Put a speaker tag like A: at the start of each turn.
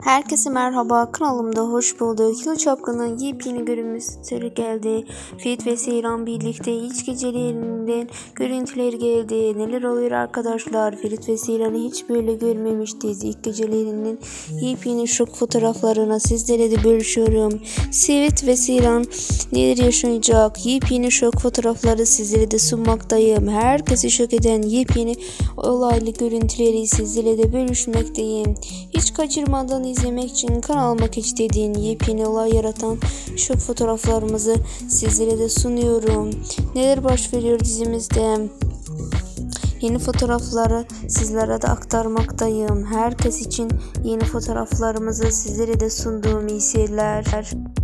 A: Herkese merhaba, kanalımda hoş bulduk. Yıl Çapkın'ın yepyeni görüntüleri geldi. Ferit ve Seyran birlikte ilk gecelerinden görüntüler geldi. Neler oluyor arkadaşlar? Ferit ve Seyran'ı hiç böyle görmemiştiz. İlk gecelerinin yepyeni şok fotoğraflarına sizlere de bölüşüyorum. Ferit ve Seyran neler yaşayacak? Yepyeni şok fotoğrafları sizlere de sunmaktayım. Herkesi şok eden yepyeni olaylı görüntüleri sizlere de bölüşmekteyim. Hiç kaçırmadan izlemek için kanalıma istediğin yepyeni olay yaratan şok fotoğraflarımızı sizlere de sunuyorum. Neler baş veriyor dizimizde? Yeni fotoğrafları sizlere de aktarmaktayım. Herkes için yeni fotoğraflarımızı sizlere de sunduğum iyi seyirler.